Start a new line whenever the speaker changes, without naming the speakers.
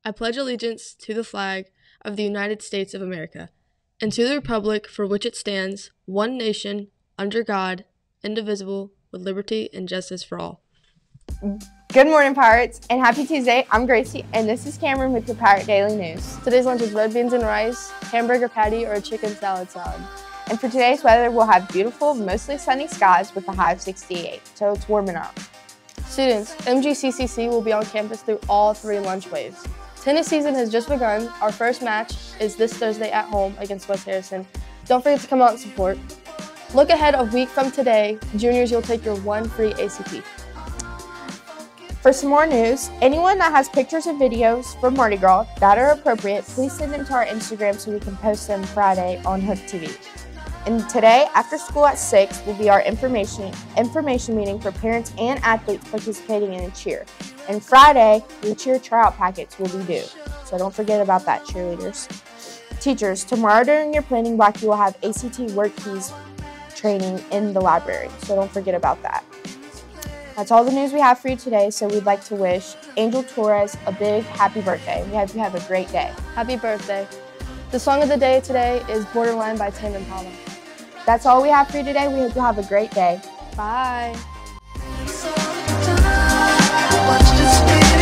I pledge allegiance to the flag of the United States of America and to the republic for which it stands, one nation, under God, indivisible, with liberty and justice for all.
Good morning, Pirates, and happy Tuesday. I'm Gracie, and this is Cameron with your Pirate Daily News.
Today's lunch is red beans and rice, hamburger patty, or a chicken salad.
And for today's weather, we'll have beautiful, mostly sunny skies with a high of 68, so it's warming up.
Students, MGCCC will be on campus through all 3 lunch waves. Tennis season has just begun. Our first match is this Thursday at home against West Harrison. Don't forget to come out and support. Look ahead a week from today. Juniors, you'll take your 1 free ACT.
For some more news, anyone that has pictures or videos from Mardi Gras that are appropriate, please send them to our Instagram so we can post them Friday on Hook TV. And today, after school at 6, will be our information meeting for parents and athletes participating in a cheer. And Friday, the cheer tryout packets will be due. So don't forget about that, cheerleaders. Teachers, tomorrow during your planning block, you will have ACT work keys training in the library. So don't forget about that. That's all the news we have for you today, so we'd like to wish Angel Torres a big happy birthday. We hope you have a great day.
Happy birthday. The song of the day today is Borderline by Tame Impala.
That's all we have for you today. We hope you have a great day.
Bye.
Watch this video.